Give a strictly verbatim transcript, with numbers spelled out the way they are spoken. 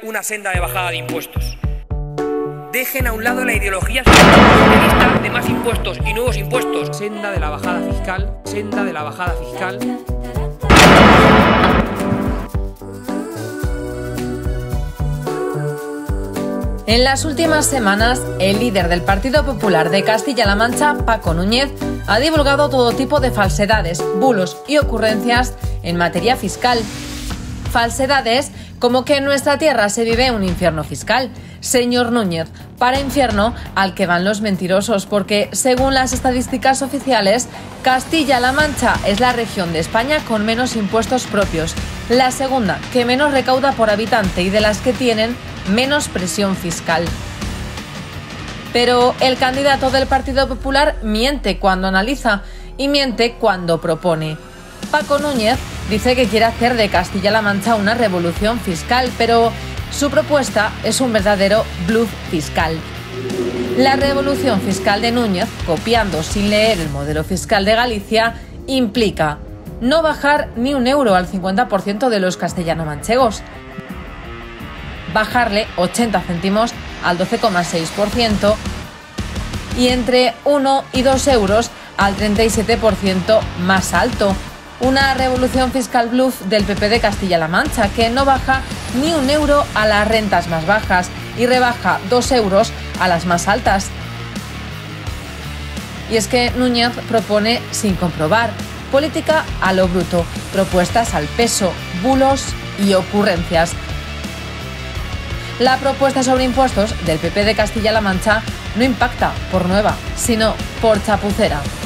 una senda de bajada de impuestos. Dejen a un lado la ideología socialista de más impuestos y nuevos impuestos. Senda de la bajada fiscal, senda de la bajada fiscal. En las últimas semanas, el líder del Partido Popular de Castilla-La Mancha, Paco Núñez, ha divulgado todo tipo de falsedades, bulos y ocurrencias en materia fiscal. Falsedades como que en nuestra tierra se vive un infierno fiscal. Señor Núñez, para infierno al que van los mentirosos, porque según las estadísticas oficiales, Castilla-La Mancha es la región de España con menos impuestos propios, la segunda que menos recauda por habitante y de las que tienen menos presión fiscal. Pero el candidato del Partido Popular miente cuando analiza y miente cuando propone. Paco Núñez dice que quiere hacer de Castilla-La Mancha una revolución fiscal, pero su propuesta es un verdadero bluff fiscal. La revolución fiscal de Núñez, copiando sin leer el modelo fiscal de Galicia, implica no bajar ni un euro al cincuenta por ciento de los castellano-manchegos, bajarle ochenta céntimos al doce coma seis por ciento y entre uno y dos euros al treinta y siete por ciento más alto. Una revolución fiscal bluff del P P de Castilla-La Mancha, que no baja ni un euro a las rentas más bajas y rebaja dos euros a las más altas. Y es que Núñez propone sin comprobar, política a lo bruto, propuestas al peso, bulos y ocurrencias. La propuesta sobre impuestos del P P de Castilla-La Mancha no impacta por nueva, sino por chapucera.